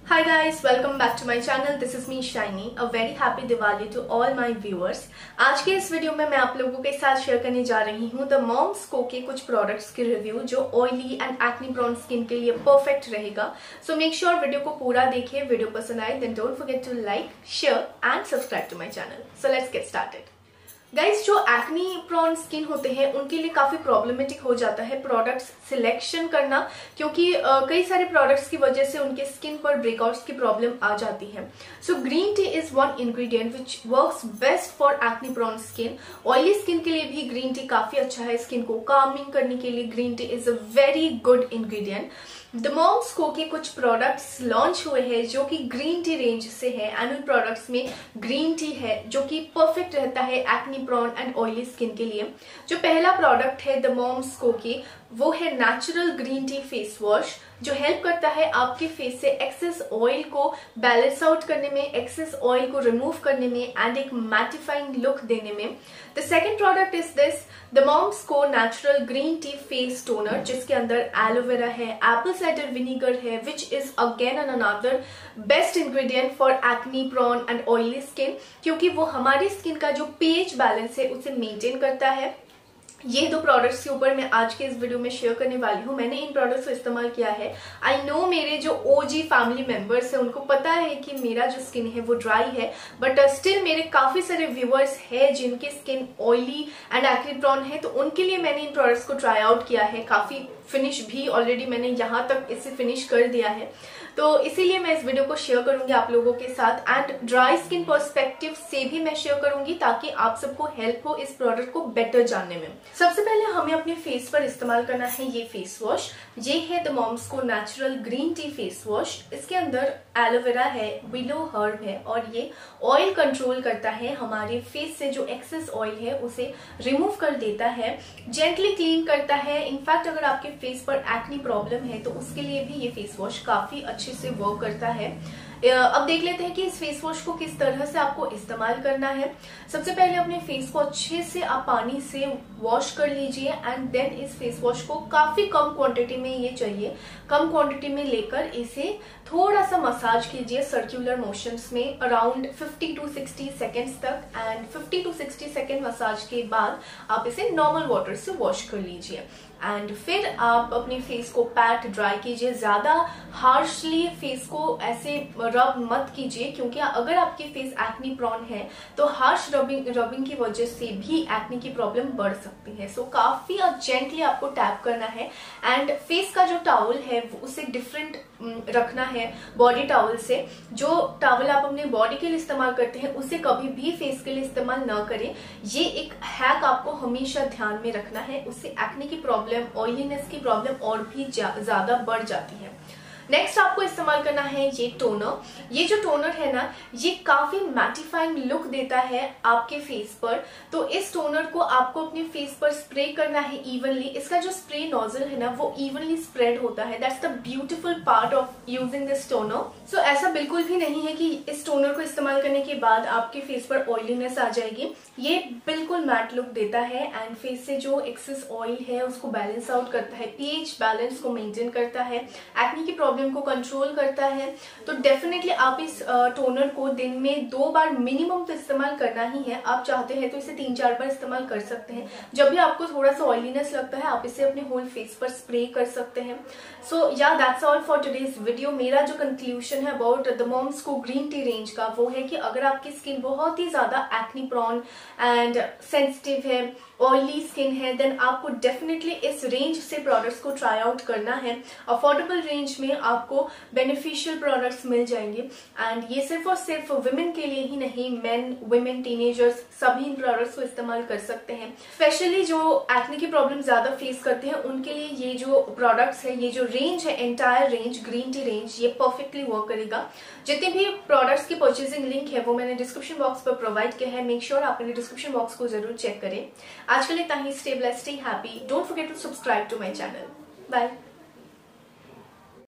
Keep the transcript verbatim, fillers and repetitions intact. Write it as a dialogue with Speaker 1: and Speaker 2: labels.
Speaker 1: Hi guys, welcome back to my channel. This is me Shiny. A very happy Diwali to all my viewers. आज के इस video में मैं आप लोगों के साथ शेयर करने जा रही हूँ द मॉम्स को के कुछ प्रोडक्ट्स के रिव्यू जो oily and acne prone skin के लिए परफेक्ट रहेगा. सो मेक श्योर वीडियो को पूरा देखिए. वीडियो पसंद आए then don't forget to like, share and subscribe to my channel. So let's get started. Guys, जो एक्ने प्रोन स्किन होते हैं उनके लिए काफी प्रॉब्लमेटिक हो जाता है प्रोडक्ट्स सिलेक्शन करना, क्योंकि uh, कई सारे प्रोडक्ट्स की वजह से उनके स्किन पर ब्रेकआउट्स की प्रॉब्लम आ जाती है. So green tea is one ingredient which works best for acne prone skin. Oily skin के लिए भी ग्रीन टी काफी अच्छा है. स्किन को कामिंग करने के लिए green tea is a very good ingredient. The Mom's Co के कुछ प्रोडक्ट्स लॉन्च हुए हैं जो कि ग्रीन टी रेंज से है. एनुअल प्रोडक्ट्स में ग्रीन टी है जो कि परफेक्ट रहता है acne prone and oily skin के लिए. जो पहला प्रोडक्ट है द मॉम्स को के, वो है natural green tea face wash जो हेल्प करता है आपके फेस से एक्सेस ऑयल को बैलेंस आउट करने में, एक्सेस ऑयल को रिमूव करने में एंड एक मैटिफाइंग लुक देने में. The second product is this the Mom's Co natural green tea face toner जिसके अंदर एलोवेरा है, एप्पल साइडर विनीगर है, which is again an another best ingredient for acne prone and oily skin, क्योंकि वो हमारी skin का जो pH balance है उसे मेंटेन करता है. ये दो प्रोडक्ट्स के ऊपर मैं आज के इस वीडियो में शेयर करने वाली हूँ. मैंने इन प्रोडक्ट्स को इस्तेमाल किया है. आई नो मेरे जो ओजी फैमिली मेंबर्स हैं उनको पता है कि मेरा जो स्किन है वो ड्राई है, बट स्टिल uh, मेरे काफी सारे व्यूअर्स हैं जिनकी skin oily and acne prone है, तो उनके लिए मैंने इन प्रोडक्ट्स को ट्राई आउट किया है. काफी फिनिश भी ऑलरेडी मैंने यहाँ तक इसे फिनिश कर दिया है, तो इसीलिए मैं इस वीडियो को शेयर करूंगी आप लोगों के साथ. एंड ड्राई स्किन पर्सपेक्टिव से भी मैं शेयर करूंगी ताकि आप सबको हेल्प हो इस प्रोडक्ट को बेटर जानने में. सबसे पहले हमें अपने फेस पर इस्तेमाल करना है ये फेस वॉश. ये है the Mom's Co natural green tea face wash. इसके अंदर एलोवेरा है, विलो हर्ब है और ये ऑयल कंट्रोल करता है. हमारे फेस से जो एक्सेस ऑयल है उसे रिमूव कर देता है, जेंटली क्लीन करता है. इनफैक्ट अगर आपके फेस पर एक्ने प्रॉब्लम है तो उसके लिए भी ये फेस वॉश काफी अच्छे से वर्क करता है. अब देख लेते हैं कि इस फेस वॉश को किस तरह से आपको इस्तेमाल करना है. सबसे पहले अपने फेस को अच्छे से आप पानी से वॉश कर लीजिए एंड देन इस फेस वॉश को काफी कम क्वांटिटी में ये चाहिए, कम क्वांटिटी में लेकर इसे थोड़ा सा मसाज कीजिए सर्कुलर मोशंस में around fifty to sixty seconds तक. And fifty to sixty second massage के बाद आप इसे नॉर्मल वाटर से वॉश कर लीजिए एंड फिर आप अपने फेस को पैट ड्राई कीजिए. ज्यादा हार्शली फेस को ऐसे रब मत कीजिए, क्योंकि अगर आपके फेस एक्ने प्रोन है तो हार्श रबिंग रबिंग की वजह से भी एक्ने की प्रॉब्लम बढ़ सकती है. सो so, काफी जेंटली आपको टैप करना है एंड फेस का जो टॉवल है उसे डिफरेंट रखना है बॉडी टॉवल से. जो टॉवल आप अपने बॉडी के लिए इस्तेमाल करते हैं उसे कभी भी फेस के लिए इस्तेमाल न करें. ये एक हैक आपको हमेशा ध्यान में रखना है, उससे एक्ने की प्रॉब्लम, ऑयलीनेस की प्रॉब्लम और भी ज्यादा बढ़ जाती है. नेक्स्ट आपको इस्तेमाल करना है ये टोनर. ये जो टोनर है ना, ये काफी मैटिफाइंग लुक देता है आपके फेस पर. तो इस टोनर को आपको अपने फेस पर स्प्रे करना है इवनली. इसका जो स्प्रे नोजल है ना वो इवनली स्प्रेड होता है. That's the beautiful part of using this toner. So ऐसा बिल्कुल भी नहीं है कि इस टोनर को इस्तेमाल करने के बाद आपके फेस पर ऑयलीनेस आ जाएगी. ये बिल्कुल मैट लुक देता है एंड फेस से जो एक्सेस ऑयल है उसको बैलेंस आउट करता है, पीएच बैलेंस को मेंटेन करता है, एक्ने की प्रॉब्लम को कंट्रोल करता है. तो डेफिनेटली आप इस टोनर को दिन में दो बार मिनिमम तो इस्तेमाल करना ही है. आप चाहते हैं तो इसे तीन चार बार इस्तेमाल कर सकते हैं. जब भी आपको थोड़ा सा ऑयलीनेस लगता है आप इसे अपने होल फेस पर स्प्रे कर सकते हैं. So yeah that's all for today's video. मेरा जो कंक्लूजन है about the Mom's Co green tea range का वो है कि अगर आपकी स्किन बहुत ही ज्यादा एक्ने प्रोन एंड सेंसिटिव है, ऑयली स्किन है, देन आपको डेफिनेटली इस रेंज से प्रोडक्ट्स को ट्राई आउट करना है. अफोर्डेबल रेंज में आपको बेनिफिशियल प्रोडक्ट्स मिल जाएंगे एंड ये सिर्फ और सिर्फ वुमेन के लिए ही नहीं, मेन, वुमेन, टीनेजर्स सभी इन प्रोडक्ट्स को इस्तेमाल कर सकते हैं. स्पेशली जो एक्ने की प्रॉब्लम ज्यादा फेस करते हैं उनके लिए ये जो प्रोडक्ट्स है, ये जो रेंज है, entire range, green tea range, ये परफेक्टली वर्क करेगा. जितने भी प्रोडक्ट्स की परचेजिंग लिंक है वो मैंने डिस्क्रिप्शन बॉक्स पर प्रोवाइड किया है. मेक श्योर आप मेरे डिस्क्रिप्शन बॉक्स को जरूर चेक करें. आज के लिए इतना ही. Stay blessed, stay happy. Don't forget to subscribe to my channel. Bye.